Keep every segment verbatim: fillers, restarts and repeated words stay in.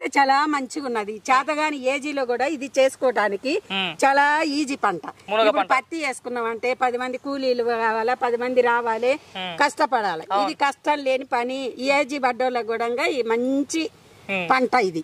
చాలా మంచిగా ఉన్నది. చేతగాని ఏజీలో కూడా ఇది చేసుకోవడానికి చాలా ఈజీ పంట. ఇప్పుడు పత్తి వేసుకున్నాం అంటే పది మంది కూలీలు కావాలా, పది మంది రావాలి, కష్టపడాలి. ఇది కష్టం లేని పని. ఈ ఏజీ బడ్డోళ్ళకి కూడా ఈ మంచి పంట ఇది.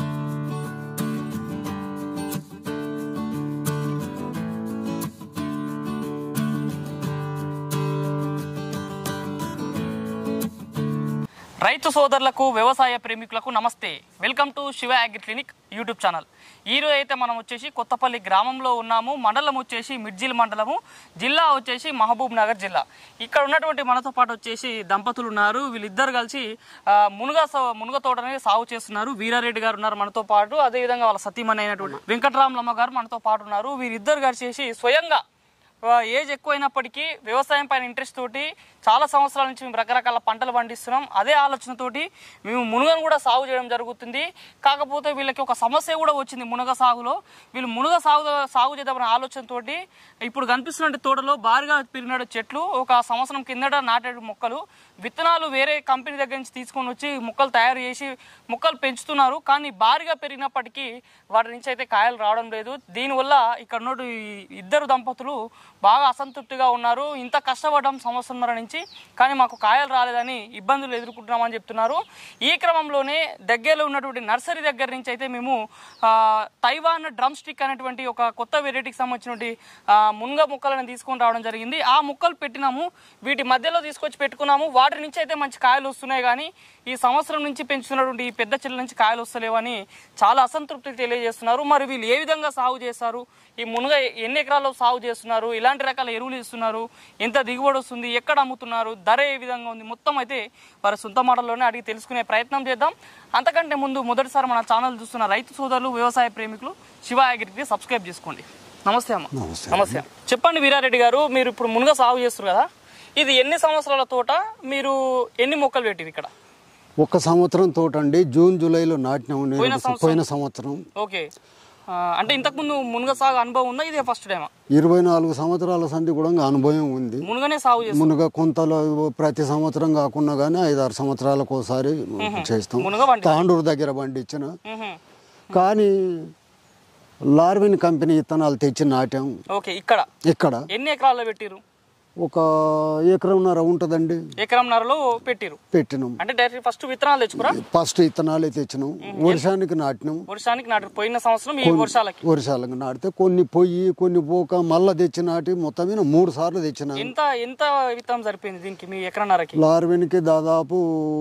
రైతు సోదరులకు వ్యవసాయ ప్రేమికులకు నమస్తే. Welcome to Shiva agri clinic YouTube channel. ఈరోజు అయితే మనం వచ్చేసి కొత్తపల్లి గ్రామంలో ఉన్నాము. మండలం వచ్చేసి మిడ్జిల్ మండలము, జిల్లా వచ్చేసి మహబూబ్ నగర్ జిల్లా. ఇక్కడ ఉన్నటువంటి మనతో పాటు వచ్చేసి దంపతులు ఉన్నారు. వీళ్ళిద్దరు కలిసి మునుగ మునుగ తోటని సాగు చేస్తున్నారు. వీరారెడ్డి గారు ఉన్నారు మనతో పాటు, అదేవిధంగా వాళ్ళ సతీమణి అయినటువంటి వెంకటరామలమ్మ గారు మనతో పాటు ఉన్నారు. వీరిద్దరు కలిసి స్వయంగా ఏజ్ ఎక్కువైనప్పటికీ వ్యవసాయం పైన ఇంట్రెస్ట్ తోటి చాలా సంవత్సరాల నుంచి మేము రకరకాల పంటలు పండిస్తున్నాం. అదే ఆలోచనతోటి మేము మునగను కూడా సాగు చేయడం జరుగుతుంది. కాకపోతే వీళ్ళకి ఒక సమస్య కూడా వచ్చింది మునగ సాగులో. వీళ్ళు మునగ సాగు సాగు చేద్దామనే ఆలోచనతోటి ఇప్పుడు కనిపిస్తున్న తోటలో భారీగా పెరిగిన చెట్లు, ఒక సంవత్సరం కిందట నాటే మొక్కలు, విత్తనాలు వేరే కంపెనీ దగ్గర నుంచి తీసుకొని వచ్చి మొక్కలు తయారు చేసి మొక్కలు పెంచుతున్నారు. కానీ భారీగా పెరిగినప్పటికీ వాటి నుంచి అయితే కాయలు రావడం లేదు. దీనివల్ల ఇక్కడ ఉన్న ఇద్దరు దంపతులు బాగా అసంతృప్తిగా ఉన్నారు. ఇంత కష్టపడడం సంవత్సరంన్నర నుంచి, కానీ మాకు కాయలు రాలేదని ఇబ్బందులు ఎదుర్కొంటున్నామని చెప్తున్నారు. ఈ క్రమంలోనే దగ్గరలో ఉన్నటువంటి నర్సరీ దగ్గర నుంచి అయితే మేము తైవాన్ డ్రమ్ స్టిక్ అనేటువంటి ఒక కొత్త వెరైటీకి సంబంధించినటువంటి మునగ మొక్కలను తీసుకొని రావడం జరిగింది. ఆ మొక్కలు పెట్టినాము, వీటి మధ్యలో తీసుకొచ్చి పెట్టుకున్నాము. వాటి నుంచి అయితే మంచి కాయలు వస్తున్నాయి, కానీ ఈ సంవత్సరం నుంచి పెంచుతున్నటువంటి ఈ పెద్ద చెట్ల నుంచి కాయలు వస్తలేవని చాలా అసంతృప్తి తెలియజేస్తున్నారు. మరి వీళ్ళు ఏ విధంగా సాగు చేస్తారు, ఈ మునగ ఎన్ని ఎకరాల్లో సాగు చేస్తున్నారు, ఇలాంటి రకాల ఎరువులు ఇస్తున్నారు, ఎంత దిగుబడి వస్తుంది, ఎక్కడ అమ్ముతున్నారు, ధర ఏ విధంగా ఉంది, మొత్తం అయితే వారి సొంత మాటల్లోనే అడిగి తెలుసుకునే ప్రయత్నం చేద్దాం. అంతకంటే ముందు మొదటిసారి మన ఛానల్ చూస్తున్న రైతు సోదరులు, వ్యవసాయ ప్రేమికులు శివ అగ్రికి సబ్స్క్రైబ్ చేసుకోండి. నమస్తే అమ్మ. నమస్తే. చెప్పండి వీరారెడ్డి గారు, మీరు ఇప్పుడు మునగ సాగు చేస్తారు కదా, ఇది ఎన్ని సంవత్సరాల తోట, మీరు ఎన్ని మొక్కలు పెట్టిరు ఇక్కడ? ఒక సంవత్సరం తోట అండి, జూన్ జూలైలో నాటినాము పోయిన సంవత్సరం. ఓకే, అంటే ఇంతకు ముందు మునగ సాగు అనుభవం ఉందా, ఇదే ఫస్ట్ టైం? ఇరవై నాలుగు సంవత్సరాల సంధి కూడా అనుభవం ఉంది. మునగనే సాగు చేస్తాం. మునగ కొంతలో ప్రతి సంవత్సరం కాకుండా గానీ ఐదారు సంవత్సరాలకు ఒకసారి చేస్తాం. తాండూరు దగ్గర పండించిన, కానీ లార్విన్ కంపెనీ విత్తనాలు తెచ్చి నాటాం. ఓకే, ఇక్కడ ఇక్కడ ఎన్ని ఎకరాల్లో పెట్టిరు? ఒక ఎకరంన్నర ఉంటదండి. ఎకరంన్నరలో పెట్టిరు పెట్టినాం. అంటే డైరెక్ట్ ఫస్ట్ విత్తనాలు తెచ్చుకురా? ఫస్ట్ విత్తనాలే తెచ్చినాం. వర్షానికి నాటినాం. వర్షానికి నాటారు. పోయిన సంవత్సరం ఈ వర్షాలకి వర్షాలకు నాటితే కొన్ని పొయ్యి కొన్ని పోక మళ్ళా తెచ్చి నాటి మొత్తం మీద మూడు సార్లు తెచ్చినా. ఎంత ఎంత విత్తనం సరిపోయింది దీనికి మీ ఎకరన్నరకి? లార్విన్కి దాదాపు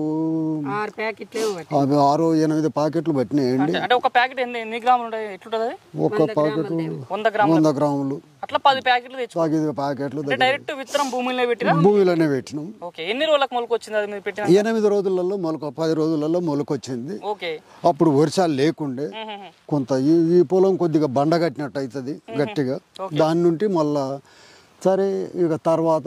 ఆరు ప్యాకెట్లు ఆరు ఎనిమిది ప్యాకెట్లు పట్టినాయండి. అంటే ఒక ప్యాకెట్ ఎన్ని గ్రాములు ఉంటాయి? ఎట్లుంటది? ఒక ప్యాకెట్ వంద గ్రాములు వంద గ్రాములు అట్లా పది ప్యాకెట్లు తెచ్చుకో. ప్యాకెట్లు డైరెక్ట్ విత్తనం భూమిలో పెట్టినా? భూమిలోనే పెట్టినాం. ఓకే, ఎన్ని రోజులకు మొలక వచ్చింది అది మీరు పెట్టిన? ఎనిమిది రోజులలో మొలక, పది రోజులలో మొలక వచ్చింది. ఓకే, అప్పుడు వర్షాలు లేకుండే కొంత ఈ పొలం కొద్దిగా బండ కట్టినట్టు అవుతుంది గట్టిగా. దాని నుండి మళ్ళా సరే ఇక తర్వాత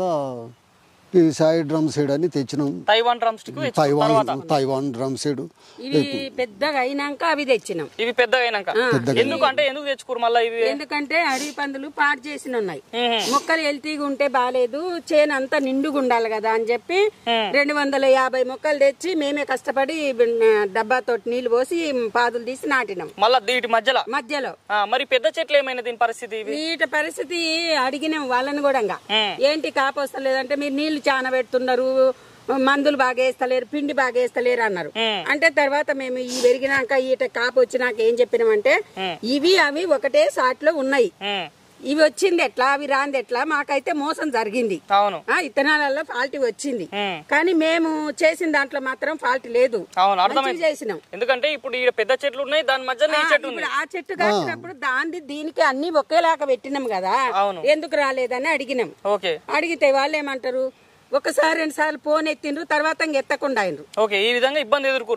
ఈ సాయి డ్రమ్ సీడ్ అని తెచ్చినాం. Taiwan drum stick, Taiwan Taiwan drum seed. ఇవి పెద్దగా అయినాక అవి తెచ్చినాం. ఇవి పెద్దగా అయినాక ఎందుకు అంటే ఎందుకు తెచ్చుకోరు మళ్ళీ ఇవి? ఎందుకంటే అడవి పందులు పాటు చేసిన ఉన్నాయి. మొక్కలు హెల్తీగా ఉంటే బాలేదు, చేను అంతా నిండుగా ఉండాలి కదా అని చెప్పి రెండు వందల యాభై మొక్కలు తెచ్చి మేమే కష్టపడి డబ్బాతో నీళ్లు పోసి పాదులు తీసి నాటినాం. మళ్ళీ వీటి మధ్యలో మధ్యలో మరి పెద్ద చెట్లు ఏమైనా దీని పరిస్థితి? వీటి పరిస్థితి అడిగినాం వాళ్ళని కూడా, ఏంటి కాపు వస్తలేదంటే మీరు నీళ్లు చాలా పెడుతున్నారు, మందులు బాగా వేస్తలేరు, పిండి బాగా వేస్తలేరు అన్నారు. అంటే తర్వాత మేము ఈ పెరిగినాక ఈట కాపు వచ్చినాక ఏం చెప్పినామంటే ఇవి అవి ఒకటే సాట్లో ఉన్నాయి, ఇవి వచ్చింది ఎట్లా అవి రాంది ఎట్లా, మాకైతే మోసం జరిగింది. ఇత్తనాలలో ఫాల్ట్ వచ్చింది, కానీ మేము చేసిన దాంట్లో మాత్రం ఫాల్ట్ లేదు. చేసినాం. ఎందుకంటే ఇప్పుడు ఈ పెద్ద చెట్లు ఉన్నాయి, దాని మధ్య ఆ చెట్టు కాసినప్పుడు దాన్ని దీనికి అన్ని ఒకేలాగా పెట్టినాం కదా, ఎందుకు రాలేదని అడిగినాం. అడిగితే వాళ్ళు ఏమంటారు, ఒకసారి రెండు సార్లు ఫోన్ ఎత్తిండ్రు, తర్వాత ఎత్తకుండా అయినరు. ఓకే, ఈ విధంగా ఇబ్బంది ఎదుర్కోరు.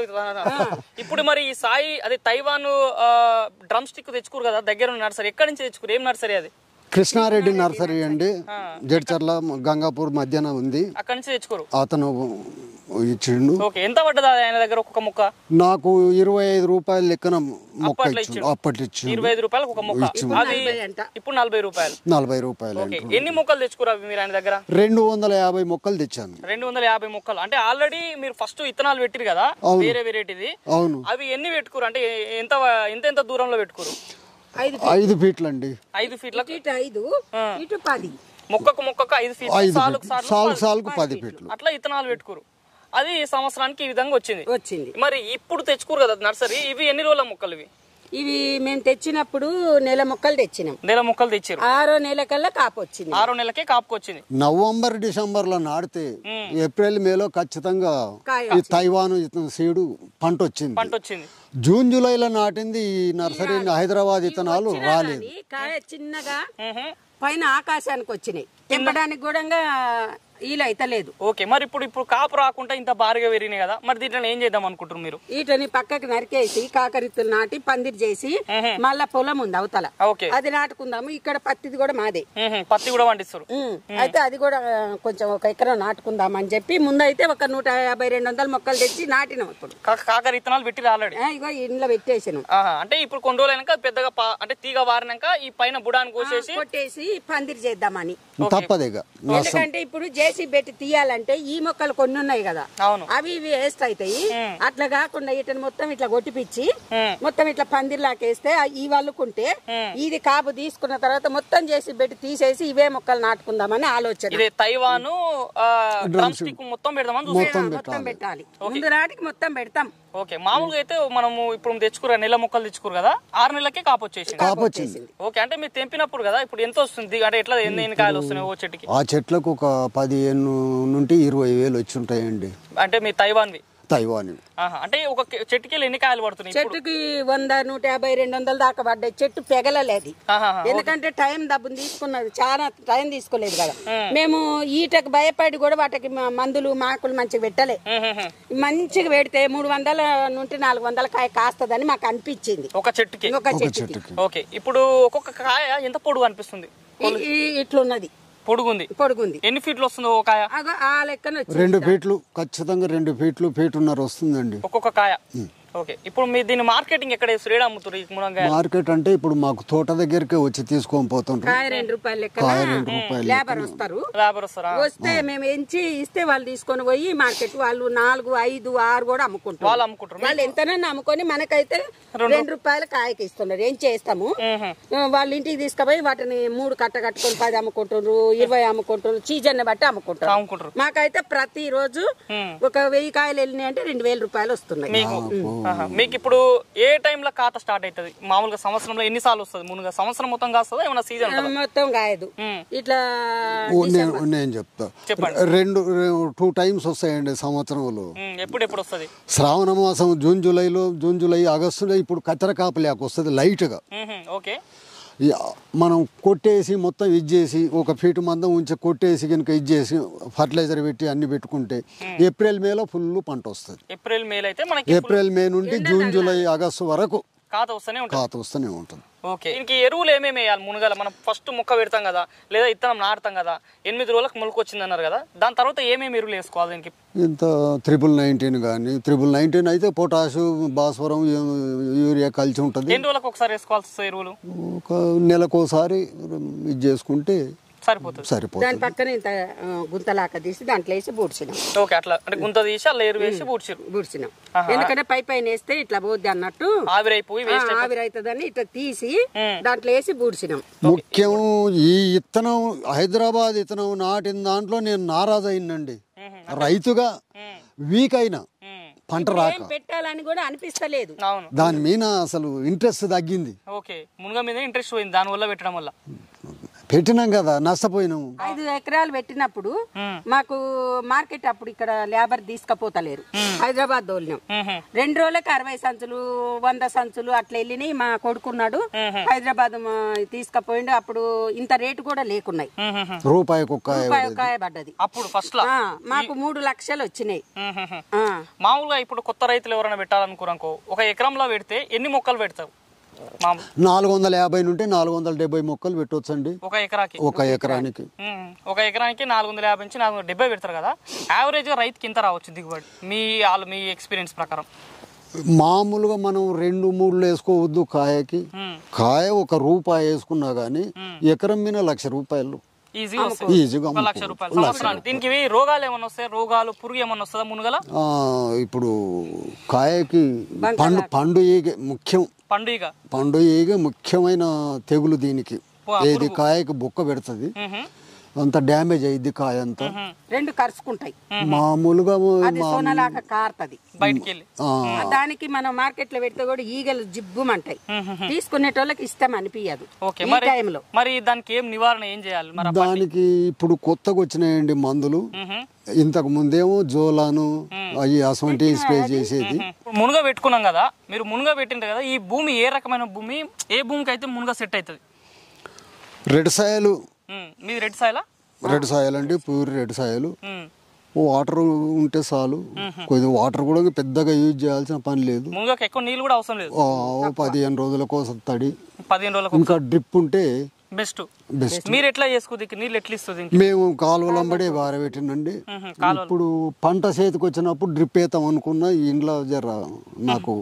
ఇప్పుడు మరి ఈ సాయి అదే తైవాన్ డ్రమ్ స్టిక్ తెచ్చుకోరు కదా దగ్గర నర్సరీ, ఎక్కడి నుంచి తెచ్చుకోరు? ఏం నర్సరీ అది? కృష్ణారెడ్డి నర్సరీ అండి, జడ్చర్ల గంగాపూర్ మధ్యన ఉంది. అక్కడి నుంచి తెచ్చుకోరు. అతను ఇచ్చిండు. ఓకే, ఎంత పడ్డది ఆయన దగ్గర ఒక్కొక్క మొక్క? నాకు ఇరవై ఐదు రూపాయల లెక్కన మొక్క ఇచ్చిండు. అప్పట్లో ఇచ్చిండు ఇరవై ఐదు రూపాయలకు ఒక మొక్క. అది ఇప్పుడు నలభై రూపాయలు. నలభై రూపాయలు. ఎన్ని మొక్కలు తెచ్చుకోరు అవి మీరు ఆయన దగ్గర? రెండు వందల యాభై మొక్కలు తెచ్చాను. రెండు వందల యాభై మొక్కలు అంటే ఆల్రెడీ మీరు ఫస్ట్ విత్తనాలు పెట్టిరు కదా వేరే వెరైటీది. అవును. అవి ఎన్ని పెట్టుకోరు అంటే ఎంత ఎంత ఎంత దూరంలో పెట్టుకోరు? ఐదు ఫీట్లు అండి. ఐదు ఫీట్లకు ఐదు ఇటు పది, మొక్కకు మొక్కకు ఐదు ఫీట్లు, సాలుకు సాలు సాలుకు పది ఫీట్లు అట్లా విత్తనాలు పెట్టుకోరు. అది సంవత్సరానికి ఈ విధంగా వచ్చింది వచ్చింది మరి ఇప్పుడు తెచ్చుకోరు కదా నర్సరీ. ఇవి ఎన్ని రోజుల మొక్కలు ఇవి? ఇవి మేము తెచ్చినప్పుడు నెల మొక్కలు తెచ్చినాం. నెల మొక్కలు తెచ్చారు. ఆరో నెల కల్లా కాపు వచ్చింది. ఆరో నెలకే కాపుకి వచ్చింది. నవంబర్ డిసెంబర్ లో నాటితే ఏప్రిల్ మేలో ఖచ్చితంగా ఈ తైవాన్ సీడు పంట వచ్చింది. పంట వచ్చింది. జూన్ జూలైలో నాటింది ఈ నర్సరీ హైదరాబాద్ ఇత్తనాలు రాలేదు. కాయ చిన్నగా పైన ఆకాశానికి వచ్చినాయి. తెంపడానికి కూడా ఈలు అయితే లేదు. ఓకే, మరి ఇప్పుడు ఇప్పుడు కాపు రాకుండా ఇంత భారీగా పెరిగినాయి కదా, మరి దీంట్లో ఏం చేద్దాం అనుకుంటారు మీరు? వీటిని పక్కకి నరికేసి కాకరిత్తులు నాటి పందిరి చేసి మళ్ళా పొలం ఉంది అవతల, అది నాటుకుందాము. ఇక్కడ పత్తిది కూడా మాదే, పత్తి కూడా పండిస్తారు. అయితే అది కూడా కొంచెం ఒక ఎకరం నాటుకుందాం అని చెప్పి ముందైతే ఒక నూట యాభై రెండు వందల మొక్కలు తెచ్చి నాటినాం. ఇప్పుడు కాకర విత్తనాలు పెట్టి ఆల్రెడీ ఇగో ఇంట్లో పెట్టేసాను. అంటే ఇప్పుడు కొన్ని రోజులు అయినాక పెద్దగా అంటే తీగ వారినాక ఈ పైన బుడాన్ని కోసేసి కొట్టేసి పందిరి చేద్దామని. తప్పదేగా, ఎందుకంటే ఇప్పుడు జేసీ పెట్టి తీయాలంటే ఈ మొక్కలు కొన్ని ఉన్నాయి కదా, అవి ఇవి వేస్ట్ అవుతాయి. అట్లా కాకుండా ఇటని మొత్తం ఇట్లా కొట్టిపిచ్చి మొత్తం ఇట్లా పందిర్లాకేస్తే ఈ వాళ్ళకుంటే ఇది కాపు తీసుకున్న తర్వాత మొత్తం జేసీ పెట్టి తీసేసి ఇవే మొక్కలు నాటుకుందామని ఆలోచన. తైవాను మొత్తం పెడదామని మొత్తం పెట్టాలి. ముందు నాటికి మొత్తం పెడతాం. ఓకే, మామూలుగా అయితే మనము ఇప్పుడు తెచ్చుకురా నెల మొక్కలు తెచ్చుకోరు కదా, ఆరు నెలలకే కాపు వచ్చేసింది. ఓకే, అంటే మీరు తెంపినప్పుడు కదా ఇప్పుడు ఎంత వస్తుంది అంటే ఎట్లా ఎన్ని ఎన్ని కాయలు వస్తున్నాయి ఓ చెట్టుకి? ఆ చెట్లకు ఒక పదిహేను నుండి ఇరవై వేలు వచ్చి ఉంటాయండి. అంటే మీ తైవాన్వి? తైవాన్. అంటే ఒక చెట్టుకి ఎన్ని కాయలు పడుతున్నాయి? చెట్టుకి వంద నూట యాభై రెండు వందల దాకా పడ్డాయి. చెట్టు పెగలలేదు, ఎందుకంటే టైం డబ్బుని తీసుకున్నది, చాలా టైం తీసుకోలేదు కదా. మేము ఈటకు భయపడి కూడా వాటికి మందులు మాకులు మంచిగా పెట్టలే. మంచిగా పెడితే మూడు వందల నుండి నాలుగు వందల కాయ కాస్తదని మాకు అనిపించింది ఒక చెట్టుకి. ఒక చెట్టుకి. ఓకే, ఇప్పుడు ఒక్కొక్క కాయ ఎంత పొడుగు అనిపిస్తుంది? ఇట్లున్నది, పొడుగుంది. పొడుగుంది. ఎన్ని ఫీట్లు వస్తుంది ఒక కాయ? ఆ లెక్కన రెండు ఫీట్లు, ఖచ్చితంగా రెండు ఫీట్లు ఫీటున్నర వస్తుందండి ఒక్కొక్క కాయ. ఓకే, ఇప్పుడు మీరు దీని మార్కెటింగ్ ఎక్కడ శ్రీడా అమ్ముతారు? మార్కెట్ అంటే ఇప్పుడు మాకు తోట దగ్గరికి వచ్చి తీసుకొని పోతుంటారు. కాయ రెండు రూపాయలు లెక్క లేబర్ వస్తారు. లేబర్ వస్తారా? వస్తే మేము ఎంచి ఇస్తే వాళ్ళు తీసుకొని పోయి మార్కెట్ వాళ్ళు నాలుగు ఐదు ఆరు కూడా అమ్ముకుంటారు. వాళ్ళు అమ్ముకుంటారు. వాళ్ళు ఎంతనన్నా అమ్ముకొని మనకైతే రెండు రూపాయల కాయకి ఇస్తున్నారు. ఏం చేస్తాము, వాళ్ళ ఇంటికి తీసుకుపోయి వాటిని మూడు కట్ట కట్టుకొని పది అమ్ముకుంటారు, ఇరవై అమ్ముకుంటారు, సీజన్ బట్టి అమ్ముకుంటారు. అమ్ముకుంటారు. మాకైతే ప్రతి రోజు ఒక వెయ్యి కాయలు వెళ్ళినాయి అంటే రెండు వేల రూపాయలు వస్తున్నాయి. మీకు ఇప్పుడు ఏ టైంలో ఖాతా స్టార్ట్ అవుతుంది? మామూలుగా సంవత్సరంలో ఎన్ని సార్లు వస్తుంది? ముందుగా సంవత్సరం మొత్తం కాస్తుందా, ఏమన్నా సీజన్ మొత్తం కాయదు? ఇట్లా నేను చెప్తా, చెప్పండి. రెండు టూ టైమ్స్ వస్తాయండి సంవత్సరంలో. ఎప్పుడు ఎప్పుడు వస్తుంది? శ్రావణ మాసం జూన్ జూలైలో, జూన్ జూలై ఆగస్టులో ఇప్పుడు కత్తెర కాపు లేక వస్తుంది లైట్ గా. ఓకే, మనం కొట్టేసి మొత్తం ఇది చేసి ఒక ఫీటు మందం ఉంచి కొట్టేసి కనుక ఇది చేసి ఫర్టిలైజర్ పెట్టి అన్ని పెట్టుకుంటే ఏప్రిల్ మేలో ఫుల్ పంట వస్తుంది. ఏప్రిల్ మే అయితే మనకి ఏప్రిల్ మే నుండి జూన్ జూలై ఆగస్టు వరకు ఖాతా వస్తూనే ఉంటుంది. ఖాతా వస్తూనే ఉంటుంది. ఓకే, దీనికి ఎరువులు ఏమేమి వేయాలి? మునగాల మనం ఫస్ట్ మొక్క పెడతాం కదా, లేదా ఇత్తనం నాటుతాం కదా, ఎనిమిది రోజులకు మొలక వచ్చింది అన్నారు కదా, దాని తర్వాత ఏమేమి ఎరువులు వేసుకోవాలి దీనికి? ఇంత త్రిబుల్ నైన్టీన్ కానీ, త్రిబుల్ నైన్టీన్ అయితే పొటాషు, భాస్వరం, యూరియా కలిసి ఉంటుంది. ఎన్ని రోజులకు ఒకసారి వేసుకోవాల్సి ఎరువులు? ఒక నెలకోసారి ఇది చేసుకుంటే సరిపోతుంది. సరిపోతుంది. దాని పక్కన ఇంత గుంతలాక తీసి దాంట్లో వేసి బూడ్చినాం. ఓకే, అట్లా అంటే గుంత తీసి అలా ఎరువు వేసి బూడ్చిరు బూడ్చినాం. ఎందుకంటే పై పైన వేస్తే ఇట్లా పోద్ది అన్నట్టు ఆవిరైపోయి ఆవిరైతుందని ఇట్లా తీసి దాంట్లో వేసి బూడ్చినాం. ముఖ్యం ఈ ఇత్తనం హైదరాబాద్ ఇత్తనం నాటిన దాంట్లో నేను నారాజు అయినండి. రైతుగా వీక్ అయినా పంట రాక పెట్టాలని కూడా అనిపిస్తలేదు. దాని మీద అసలు ఇంట్రెస్ట్ తగ్గింది. ఓకే, మునగ మీద ఇంట్రెస్ట్ పోయింది దాని వల్ల పెట్టడం వల్ల. పెట్టినాం కదా, నష్టపోయినాము. ఐదు ఎకరాలు పెట్టినప్పుడు మాకు మార్కెట్ అప్పుడు ఇక్కడ లేబర్ తీసుకపోతలేరు, హైదరాబాద్ తోలినాం. రెండు రోజులకి అరవై సంచులు వంద సంచులు అట్లా వెళ్ళినాయి. మా కొడుకున్నాడు హైదరాబాద్ తీసుకపోయిండు. అప్పుడు ఇంత రేటు కూడా లేకున్నాయి, రూపాయికి కాయ పడ్డది అప్పుడు ఫస్ట్ మాకు మూడు లక్షలు వచ్చినాయి. మామూలుగా ఇప్పుడు కొత్త రైతులు ఎవరైనా పెట్టాలనుకోరనుకో, ఒక ఎకరంలో పెడితే ఎన్ని మొక్కలు పెడతావు? మామూలు నాలుగు వందల యాభై నుండి నాలుగు వందల డెబ్బై మొక్కలు పెట్టవచ్చండి ఒక ఎకరాకి ఒక ఎకరానికి. ఉమ్, ఒక ఎకరానికి నాలుగు వందల యాభై నుంచి నాలుగు వందల డెబ్బై పెడతారు కదా, యావరేజ్గా రైతుకి ఎంత రావచ్చు దిగుబడి మీ వాళ్ళు మీ ఎక్స్పీరియన్స్ ప్రకారం? మామూలుగా మనం రెండు మూడు వేసుకోవద్దు కాయకి. కాయ ఒక రూపాయి వేసుకున్నా గానీ ఎకరం మీద లక్ష రూపాయలు ఈజీగా వస్తుంది. ఈజీగా ఒక లక్ష రూపాయలు సంవత్సరానికి. దీనికి ఇవి రోగాలు ఏమన్నా వస్తాయి? రోగాలు పురుగు ఏమన్నా వస్తుందా మునుగల? ఆ, ఇప్పుడు కాయకి పండు పండు ఈగ ముఖ్యం. పండుగ పండు ఈగ ముఖ్యమైన తెగులు దీనికి. ఏది కాయకి బొక్క పెడుతుంది, అంత డ్యామేజ్ అయ్యింది కాయ అంతా. రెండు కరుచుకుంటాయి మామూలుగా అది సోనలాగా కారుతుంది బయటికి వెళ్ళి. దానికి మనం మార్కెట్ లో పెడితే కూడా ఈగలు జిబ్బుమంటాయి, తీసుకునేటోళ్ళకి ఇష్టం అనిపించదు ఓకే, ఈ మరి టైంలో. మరి దానికి ఏం నివారణ ఏం చేయాలి మరి? దానికి ఇప్పుడు కొత్తగా వచ్చినాయండి మందులు. ఇంతకు ముందేమో జోలాను అవి అసవంటి స్ప్రే చేసేది. మునుగ పెట్టుకున్నాం కదా, మీరు మునుగ పెట్టింటారు కదా, ఈ భూమి ఏ రకమైన భూమి, ఏ భూమికి అయితే మునుగ సెట్ అవుతుంది? రెడ్ సాయలు. మీది రెడ్ సాయలా? రెడ్ సాయలు అండి, పూరి రెడ్ సాయలు. వాటర్ ఉంటే చాలు, కొద్దిగా వాటర్ కూడా పెద్దగా యూజ్ చేయాల్సిన పని లేదు. మునుగకి ఎక్కువ నీళ్ళు కూడా అవసరం లేదు. పదిహేను రోజుల కోసం తడి, పదిహేను రోజులకు ఇంకా డ్రిప్ ఉంటే బెస్ట్. బెస్ట్. మీరు ఎట్లా చేసుకుంది? నీళ్ళు ఎట్లా ఇస్తుంది? మేము కాలువలంబడే బారబెట్టినండి. ఇప్పుడు పంట చేతికి వచ్చినప్పుడు డ్రిప్ వేద్దాం అనుకున్నా, ఇంట్లో జర నాకు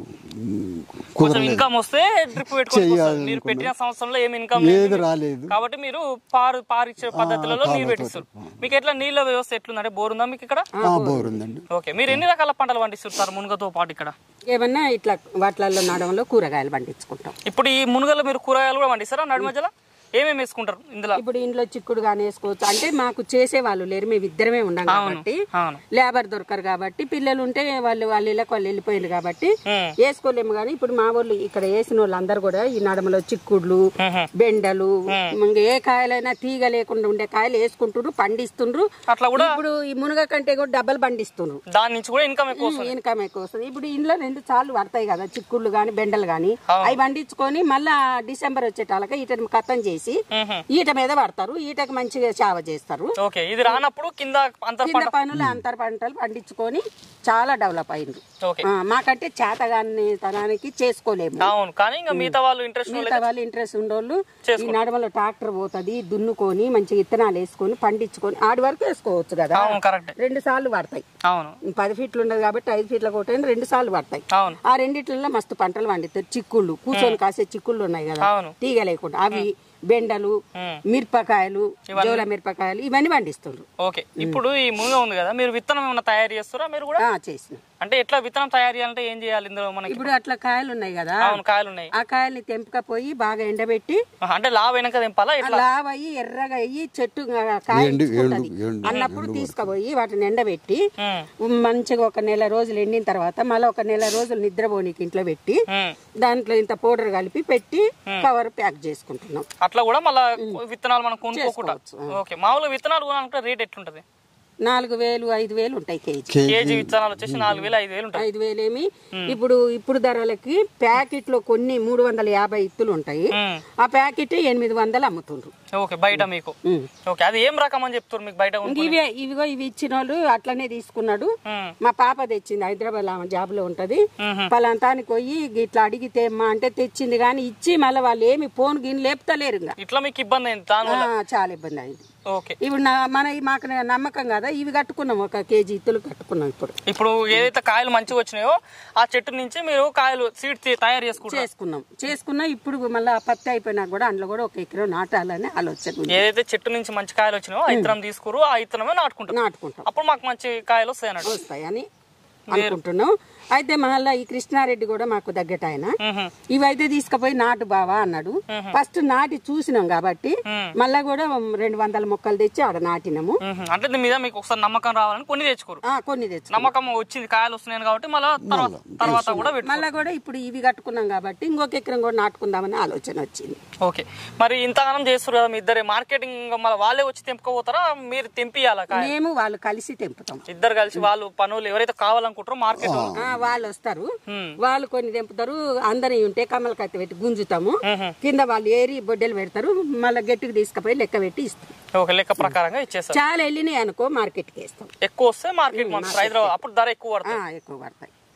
కుదరలేదు. ఇన్కమ్ వస్తే డ్రిప్ పెట్టుకోవాలి. మీరు పెట్టిన సంవత్సరంలో ఏమి ఇన్కమ్ ఏది రాలేదు కాబట్టి మీరు పారు పారిచ్చే పద్ధతులలో నీరు పెట్టిస్తారు. మీకు ఎట్లా నీళ్ళ వ్యవస్థ ఎట్లుందంటే బోర్ ఉందా మీకు ఇక్కడ? బోర్ ఉందండి. ఓకే, మీరు ఎన్ని రకాల పంటలు పండిస్తారు మునుగతో పాటు ఇక్కడ? ఏమన్నా ఇట్లా వాటిలలో నడవలో కూరగాయలు పండించుకుంటాం. ఇప్పుడు ఈ మునుగలో మీరు కూరగాయలు కూడా పండిస్తారా? నడు మధ్యలో ఏమేమి వేసుకుంటారు ఇందులో? ఇప్పుడు ఇంట్లో చిక్కుడు గానీ వేసుకోవచ్చు. అంటే మాకు చేసే వాళ్ళు లేరు, మేము ఇద్దరమే ఉన్నాం కాబట్టి, లేబర్ దొరకరు కాబట్టి, పిల్లలు ఉంటే వాళ్ళు వాళ్ళ ఇళ్ళకి వాళ్ళు వెళ్ళిపోయింది కాబట్టి వేసుకోలేము. కానీ ఇప్పుడు మా వాళ్ళు ఇక్కడ వేసిన వాళ్ళు అందరు కూడా ఈ నడమలో చిక్కుడులు, బెండలు, ఏ కాయలైనా తీగ లేకుండా ఉండే కాయలు వేసుకుంటున్నారు, పండిస్తుండ్రు. అట్లా కూడా ఇప్పుడు ఈ మునగ కంటే కూడా డబ్బలు పండిస్తుండ్రు, దాని నుంచి కూడా ఇన్కమ్ ఎక్కువ ఇన్కమ్ ఎక్కువ వస్తుంది. ఇప్పుడు ఇంట్లో రెండు సార్లు పడతాయి కదా చిక్కుళ్ళు గానీ బెండలు గానీ, అవి పండించుకొని మళ్ళా డిసెంబర్ వచ్చేటాలక ఇటను కథం చేసి ఈట మీద పడతారు. ఈటకి మంచిగా చావ చేస్తారు. ఇది రానప్పుడు కింద కింద పనులు అంతర పంటలు పండించుకొని చాలా డెవలప్ అయింది. మాకంటే చేతగాని తనానికి చేసుకోలేము. అవును, కానీ ఇంకా మిగతా వాళ్ళు ఇంట్రెస్ట్ మిగతా వాళ్ళు ఇంట్రెస్ట్ ఉండోళ్ళు ఈ నడమలో ట్రాక్టర్ పోతుంది, దున్నుకొని మంచిగా విత్తనాలు వేసుకొని పండించుకొని ఆడి వరకు వేసుకోవచ్చు కదా. రెండు సార్లు పడతాయి. అవును, పది ఫీట్లు ఉండదు కాబట్టి ఐదు ఫీట్ల కొట్టే రెండు సార్లు పడతాయి. ఆ రెండిట్లలో మస్తు పంటలు పండిస్తారు. చిక్కుళ్ళు కూర్చొని కాసే చిక్కుళ్ళు ఉన్నాయి కదా తీగ లేకుండా, అవి బెండలు, మిరపకాయలు, జోల మిరపకాయలు ఇవన్నీ పండిస్తుండ్రు. ఓకే, ఇప్పుడు ఈ మునుగ ఉంది కదా, మీరు విత్తనం ఏమన్నా తయారు చేస్తారా? మీరు కూడా చేసిన అంటే ఎట్లా విత్తనం తయారు చేయాలంటే ఏం చేయాలి ఇందులో? మనకి ఇప్పుడు అట్లా కాయలు ఉన్నాయి కదా, కాయలు ఉన్నాయి, ఆ కాయల్ని తెంపకపోయి బాగా ఎండబెట్టి, అంటే లావ్ వెనక తెంపాలా? లావ్ అయ్యి ఎర్రగా అయ్యి చెట్టు కాయ అన్నప్పుడు తీసుకుపోయి వాటిని ఎండబెట్టి మంచిగా ఒక నెల రోజులు ఎండిన తర్వాత మళ్ళీ ఒక నెల రోజులు నిద్రపోనీకి ఇంట్లో పెట్టి దాంట్లో ఇంత పౌడర్ కలిపి పెట్టి కవర్ ప్యాక్ చేసుకుంటున్నాం. అట్లా కూడా మళ్ళీ విత్తనాలు మనం కొనుక్కోకుండా. ఓకే, మామూలుగా విత్తనాలు కొనాలంటే రేట్ ఎట్లుంటది? నాలుగు వేలు ఐదు వేలు ఉంటాయి కేజీ. కేజీ విత్తనాలు వచ్చేసి నాలుగు వేలు ఐదు వేలు ఉంటాయి. ఐదు వేలు ఏమి ఇప్పుడు ఇప్పుడు ధరలకి ప్యాకెట్ లో కొన్ని మూడు వందల యాభై ఇత్తులు ఉంటాయి, ఆ ప్యాకెట్ ఎనిమిది వందలు అమ్ముతుండ్రు. ఓకే, బయట మీకు ఓకే, అది ఏం రకం అని చెప్తారు మీకు బయట? ఇవే ఇవిగో ఇవి ఇచ్చిన వాళ్ళు అట్లనే తీసుకున్నాడు. మా పాప తెచ్చింది, హైదరాబాద్ ఆమె జాబ్ లో ఉంటది. పలాంతానికి పోయి ఇట్లా అడిగితే అమ్మా అంటే తెచ్చింది, కానీ ఇచ్చి మళ్ళీ వాళ్ళు ఏమి ఫోన్ గిన్నె లేపుతలేరు. ఇట్లా మీకు ఇబ్బంది అయింది? చాలా ఇబ్బంది అయింది. ఓకే, ఇప్పుడు మన మాకు నమ్మకం కదా, ఇవి కట్టుకున్నాం, ఒక కేజీ ఇత్తులు కట్టుకున్నాం. ఇప్పుడు ఇప్పుడు ఏదైతే కాయలు మంచిగా వచ్చినాయో ఆ చెట్టు నుంచి మీరు కాయలు సీడ్ తయారు చేసుకుంటాం చేసుకున్నాం చేసుకున్నాం ఇప్పుడు మళ్ళీ పత్తి అయిపోయినా కూడా అందులో కూడా ఒక ఎకరం నాటాలని ఆలోచన. ఏదైతే చెట్టు నుంచి మంచి కాయలు వచ్చినాయో ఆ ఇత్తనం తీసుకురు, ఆ ఇత్తనమే నాటుకుంటాం నాటుకుంటాం అప్పుడు మాకు మంచి కాయలు వస్తాయి అన్నట్టు వస్తాయని అనుకుంటున్నాం. అయితే మళ్ళీ ఈ కృష్ణారెడ్డి కూడా మాకు దగ్గట ఆయన ఇవైతే తీసుకుపోయి నాటు బావా అన్నాడు. ఫస్ట్ నాటి చూసినాం కాబట్టి మళ్ళా కూడా రెండు వందల మొక్కలు తెచ్చి ఆడ నాటినాము. అంటే మీద మీకు ఒకసారి నమ్మకం రావాలని కొన్ని తెచ్చుకోరు? కొన్ని తెచ్చు నమ్మకం వచ్చింది, కాయలు వస్తున్నాయి కాబట్టి మళ్ళీ తర్వాత కూడా మళ్ళా కూడా ఇప్పుడు ఇవి కట్టుకున్నాం కాబట్టి ఇంకొక ఎకరం కూడా నాటుకుందామని ఆలోచన వచ్చింది. ఓకే, మరి ఇంతగానం చేస్తారు కదా మీ ఇద్దరే మార్కెటింగ్, మళ్ళీ వాళ్ళే వచ్చి తెంపుకోపోతారా మీరు తెంపియాలా? మేము వాళ్ళు కలిసి తెంపుతాం, ఇద్దరు కలిసి. వాళ్ళు పనులు ఎవరైతే కావాలనుకుంటారో మార్కెట్ వాళ్ళు వస్తారు, వాళ్ళు కొన్ని తెంపుతారు, అందరి ఉంటే కమ్మల కత్తి పెట్టి గుంజుతాము, కింద వాళ్ళు ఏరి బొడ్డలు పెడతారు, మళ్ళీ గట్టికి తీసుకుపోయి లెక్క పెట్టి ఇస్తాం. ఒక లెక్క ప్రకారంగా ఇచ్చేస్తారు. చాలా వెళ్ళినాయి అనుకో మార్కెట్ కి వేస్తాం, ఎక్కువ వస్తే మార్కెట్ హైదరాబాద్ అప్పుడు ధర ఎక్కువ పడతాయి. ఎక్కువ పడతాయి.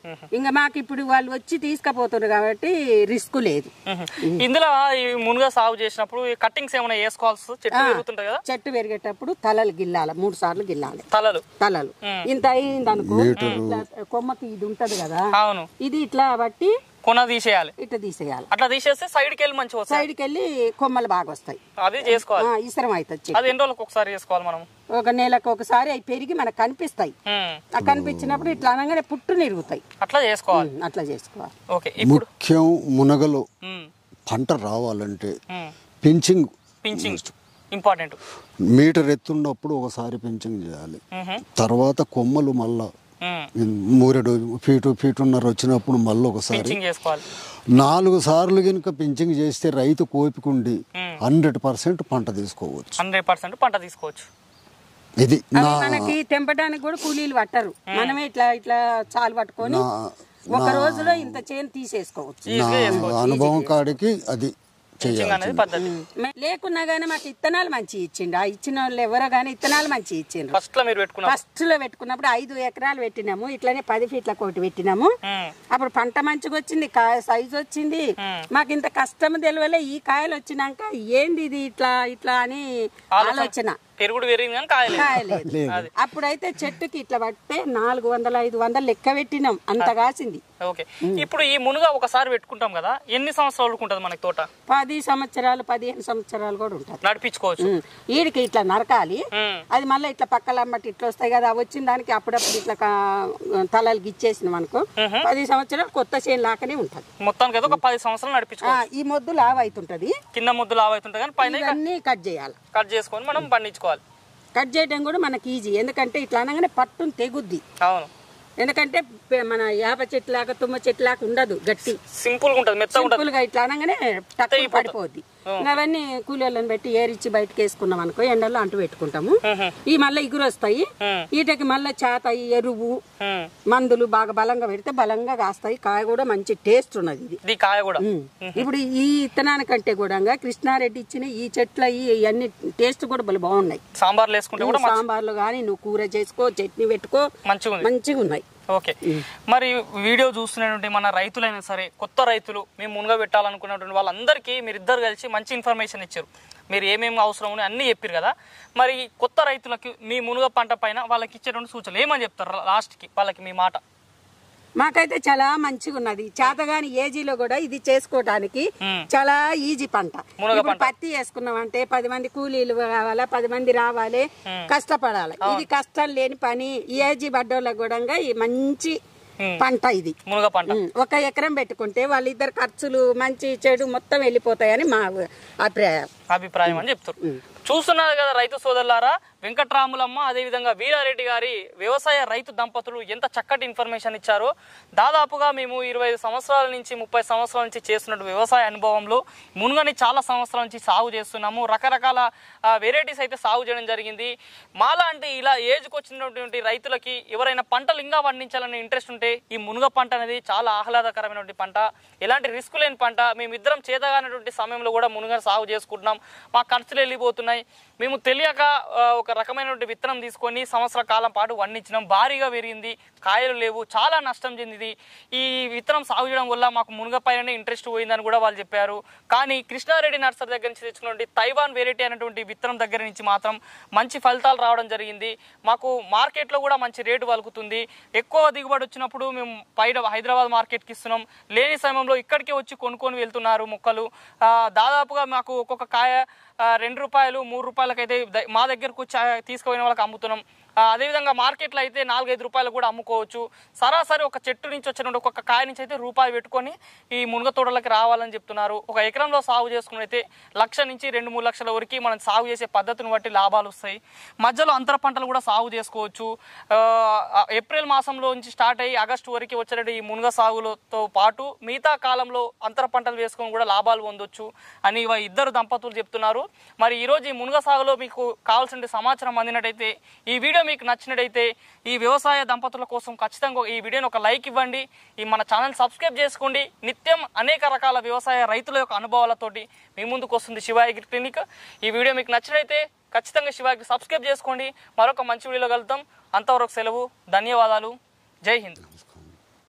ఇంకా మాకు ఇప్పుడు వాళ్ళు వచ్చి తీసుకుపోతున్నారు కాబట్టి రిస్క్ లేదు. ఇందులో ఈ మునుగ సాగు చేసినప్పుడు కట్టింగ్స్ ఏమైనా వేసుకోవాల్సి చెట్టు పెరుగుతుంటాయి కదా, చెట్టు పెరిగేటప్పుడు తలలు గిల్లాలి, మూడు సార్లు గిల్లాలి తలలు తలలు. ఇంత అయింది అనుకో, కొమ్మకి ఇది ఉంటది కదా, అవును, ఇది ఇట్లా బట్టి కొన తీసేయాలి, ఇట్లా తీసేయాలి. అట్లా తీసేస్తే సైడ్ కి వెళ్ళి మంచిగా వస్తాయి, సైడ్ కి వెళ్ళి కొమ్మలు బాగా వస్తాయి. అది చేసుకోవాలి, ఇసరం అవుతుంది. అది ఎన్ని రోజులకు ఒకసారి చేసుకోవాలి మనం? ఒక నెలకు ఒకసారి అవి పెరిగి మనకు కనిపిస్తాయి. ఆ కనిపించినప్పుడు ఇట్లా అనగానే పుట్టు నిరుగుతాయి, అట్లా చేసుకోవాలి. అట్లా చేసుకోవాలి. ఓకే, ఇప్పుడు ముఖ్యం మునగలో పంట రావాలంటే పెంచింగ్ పించింగ్ ఇంపార్టెంట్. మీటర్ ఎత్తున్నప్పుడు ఒకసారి పెంచింగ్ చేయాలి. తర్వాత కొమ్మలు మళ్ళా మూరెడు ఫీటు ఫీటున్నర వచ్చినప్పుడు మళ్ళీ ఒకసారి నాలుగు సార్లు కనుక పించింగ్ చేస్తే రైతు కోపికుండి హండ్రెడ్ పర్సెంట్ పంట తీసుకోవచ్చు. హండ్రెడ్ పర్సెంట్ పంట తీసుకోవచ్చు. ఇది మనకి తెంపడానికి కూడా కూలీలు పట్టరు, మనమే ఇట్లా ఇట్లా చాలు పట్టుకొని ఒక రోజులో ఇంత చేను తీసేసుకోవచ్చు. అనుభవం కాడికి అది లేకున్నా గానీ మాకు ఇత్తనాలు మంచి ఇచ్చిండు. ఆ ఇచ్చిన వాళ్ళు ఎవరో గానీ ఇత్తనాలు మంచి ఇచ్చిండ్రు. ఫస్ట్ లో మీరు పెట్టుకున్నారు, ఫస్ట్ లో పెట్టుకున్నప్పుడు ఐదు ఎకరాలు పెట్టినాము, ఇట్లానే పది ఫీట్ల కోటి పెట్టినాము. అప్పుడు పంట మంచిగా వచ్చింది, కాయ సైజు వచ్చింది. మాకు ఇంత కష్టం తెలియలే. ఈ కాయలు వచ్చినాక ఏంది ఇది ఇట్లా ఇట్లా అని ఆలోచన, పెరుగుడు పెరిగింది కానీ కాయలేదు. అప్పుడైతే చెట్టుకి ఇట్లా పట్టే నాలుగు వందల ఐదు వందలు లెక్క పెట్టినాం, అంత కాసింది. ఓకే, ఇప్పుడు ఈ మునుగ ఒకసారి పెట్టుకుంటాం కదా, ఎన్ని సంవత్సరాలు ఉంటుంది మనకి తోట? పది సంవత్సరాలు పదిహేను సంవత్సరాలు కూడా ఉంటుంది, నడిపించుకోవచ్చు. ఈడికి ఇట్లా నరకాలి, అది మళ్ళీ ఇట్లా పక్కలమ్మటి ఇట్లా వస్తాయి కదా, వచ్చిన దానికి అప్పుడప్పుడు ఇట్లా తలలు గిచ్చేసినాం అనుకో, పది సంవత్సరాలు కొత్త చేను లాగానే ఉంటుంది. మొత్తానికి అయితే ఒక పది సంవత్సరాలు నడిపించుకోవాలి. ఈ మొద్దు లావ్ అవుతుంటది, కింద మొద్దు లావ్ అవుతుంటది కానీ పైన అన్ని కట్ చేయాలి. కట్ చేసుకొని మనం పండించుకోవాలి. కట్ చేయడం కూడా మనకి ఈజీ, ఎందుకంటే ఇట్లా అనగానే పట్టును తెగుద్ది. అవును, ఎందుకంటే మన యాప చెట్టు లాగా తుమ్మ చెట్టు లాగా ఉండదు, గట్టి సింపుల్ గా ఉంటది, మెత్తగా ఉంటది. సింపుల్ గా ఇట్లా అనగానే టక్కున పడిపోద్ది. అవన్నీ కూలీలను పెట్టి ఏరిచ్చి బయటకు వేసుకున్నాం అనుకో, ఎండల్లో అంటు పెట్టుకుంటాము. ఈ మళ్ళీ ఇగురు వస్తాయి, వీటికి మళ్ళీ చేత ఎరువు మందులు బాగా బలంగా పెడితే బలంగా కాస్తాయి. కాయ కూడా మంచి టేస్ట్ ఉన్నది ఇది కాయ కూడా. ఇప్పుడు ఈ ఇత్తనానికంటే కూడా కృష్ణారెడ్డి ఇచ్చిన ఈ చెట్ల ఇవన్నీ టేస్ట్ కూడా బాగున్నాయి. సాంబార్లు వేసుకుంటే సాంబార్లు గానీ నువ్వు కూర చేసుకో, చట్నీ పెట్టుకో, మంచిగా ఉన్నాయి. ఓకే, మరి వీడియో చూస్తున్నటువంటి మన రైతులైనా సరే, కొత్త రైతులు మేము మునుగ పెట్టాలనుకున్నటువంటి వాళ్ళందరికీ మీరు ఇద్దరు కలిసి మంచి ఇన్ఫర్మేషన్ ఇచ్చారు. మీరు ఏమేమి అవసరం ఉన్నాయి అన్నీ చెప్పారు కదా. మరి కొత్త రైతులకి మీ మునుగ పంట పైన వాళ్ళకి ఇచ్చేటువంటి సూచనలు ఏమని చెప్తారు లాస్ట్కి వాళ్ళకి మీ మాట? మాకైతే చాలా మంచిగా ఉన్నది. చేతగాని ఏజీలో కూడా ఇది చేసుకోవడానికి చాలా ఈజీ పంట. ఇప్పుడు పత్తి వేసుకున్నామంటే పది మంది కూలీలు కావాలా, పది మంది రావాలి, కష్టపడాలి. ఇది కష్టం లేని పని. ఈ ఏజీ బడ్డోళ్ళకి కూడా మంచి పంట ఇది మునగ పంట. ఒక ఎకరం పెట్టుకుంటే వాళ్ళిద్దరు ఖర్చులు మంచి చెడు మొత్తం వెళ్ళిపోతాయని మా అభిప్రాయం అభిప్రాయం అని చెప్తారు. చూస్తున్నారు కదా రైతు సోదరులారా, వెంకట్రాములమ్మ అదేవిధంగా వీరారెడ్డి గారి వ్యవసాయ రైతు దంపతులు ఎంత చక్కటి ఇన్ఫర్మేషన్ ఇచ్చారో. దాదాపుగా మేము ఇరవై ఐదు సంవత్సరాల నుంచి ముప్పై సంవత్సరాల నుంచి చేస్తున్న వ్యవసాయ అనుభవంలో మునుగని చాలా సంవత్సరాల నుంచి సాగు చేస్తున్నాము. రకరకాల వెరైటీస్ అయితే సాగు చేయడం జరిగింది. మాలాంటి ఇలా ఏజ్కి వచ్చినటువంటి రైతులకి ఎవరైనా పంటలు ఇంకా పండించాలనే ఇంట్రెస్ట్ ఉంటే ఈ మునుగ పంట అనేది చాలా ఆహ్లాదకరమైనటువంటి పంట, ఎలాంటి రిస్క్ లేని పంట. మేమిద్దరం చేతగానటువంటి సమయంలో కూడా మునుగని సాగు చేసుకుంటున్నాం. మా ఖర్చులు వెళ్ళిపోతున్నాయి. మేము తెలియక ఒక రకమైనటువంటి విత్తనం తీసుకొని సంవత్సర కాలం పాటు పండించినాం. భారీగా పెరిగింది, కాయలు లేవు, చాలా నష్టం చెందింది. ఈ విత్తనం సాగు చేయడం వల్ల మాకు మునుగ పైననే ఇంట్రెస్ట్ పోయిందని కూడా వాళ్ళు చెప్పారు. కానీ కృష్ణారెడ్డి నర్సరీ దగ్గర నుంచి తెచ్చుకున్నటువంటి తైవాన్ వెరైటీ అనేటువంటి విత్తనం దగ్గర నుంచి మాత్రం మంచి ఫలితాలు రావడం జరిగింది. మాకు మార్కెట్లో కూడా మంచి రేటు వలుకుతుంది. ఎక్కువ దిగుబడి వచ్చినప్పుడు మేము పైన హైదరాబాద్ మార్కెట్కి ఇస్తున్నాం. లేని సమయంలో ఇక్కడికే వచ్చి కొనుక్కొని వెళ్తున్నారు మొక్కలు. దాదాపుగా మాకు ఒక్కొక్క కాయ రెండు రూపాయలు మూడు రూపాయలకైతే మా దగ్గరకు వచ్చి తీసుకుపోయిన వాళ్ళకి అమ్ముతున్నాం. అదేవిధంగా మార్కెట్లో అయితే నాలుగైదు రూపాయలు కూడా అమ్ముకోవచ్చు. సరాసరి ఒక చెట్టు నుంచి వచ్చిన ఒక్కొక్క కాయ నుంచి అయితే రూపాయి పెట్టుకొని ఈ మునగ తోటలకి రావాలని చెప్తున్నారు. ఒక ఎకరంలో సాగు చేసుకుని అయితే లక్ష నుంచి రెండు మూడు లక్షల వరకు మనం సాగు చేసే పద్ధతిని బట్టి లాభాలు వస్తాయి. మధ్యలో అంతర పంటలు కూడా సాగు చేసుకోవచ్చు. ఏప్రిల్ మాసంలో నుంచి స్టార్ట్ అయ్యి ఆగస్టు వరకు వచ్చే ఈ మునగ సాగులతో పాటు మిగతా కాలంలో అంతర పంటలు వేసుకొని కూడా లాభాలు పొందొచ్చు అని ఇద్దరు దంపతులు చెప్తున్నారు. మరి ఈరోజు ఈ మునగ సాగులో మీకు కావాల్సిన సమాచారం అందినట్టయితే, ఈ వీడియో మీకు నచ్చినట్టయితే ఈ వ్యవసాయ దంపతుల కోసం ఖచ్చితంగా ఈ వీడియోని ఒక లైక్ ఇవ్వండి. ఈ మన ఛానల్ సబ్స్క్రైబ్ చేసుకోండి. నిత్యం అనేక రకాల వ్యవసాయ రైతుల యొక్క అనుభవాలతోటి మీ ముందుకు వస్తుంది శివ అగ్రి క్లినిక్. ఈ వీడియో మీకు నచ్చినట్టయితే ఖచ్చితంగా శివ అగ్రి సబ్స్క్రైబ్ చేసుకోండి. మరొక మంచి వీడియోలో కలుద్దాం. అంతవరకు సెలవు. ధన్యవాదాలు. జై హింద్.